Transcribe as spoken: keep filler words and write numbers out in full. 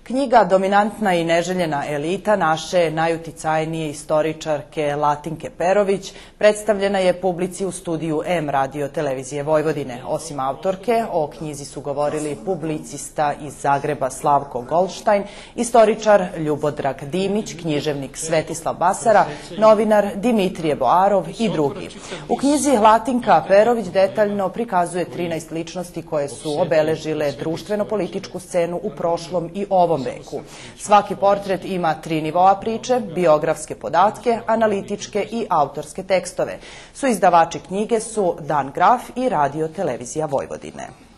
Knjiga Dominantna i neželjena elita naše najuticajnije istoričarke Latinke Perović predstavljena je publici u studiju M radio televizije Vojvodine. Osim autorke, o knjizi su govorili publicista iz Zagreba Slavko Goldštajn, istoričar Ljubodrag Dimić, književnik Svetislav Basara, novinar Dimitrije Boarov i drugi. U knjizi Latinka Perović detaljno prikazuje trinaest ličnosti koje su obeležile društveno-političku scenu u prošlom i ovom veku. Svaki portret ima tri nivoa priče, biografske podatke, analitičke i autorske tekstove. Suizdavači knjige su Dan Graf i Radio televizija Vojvodine.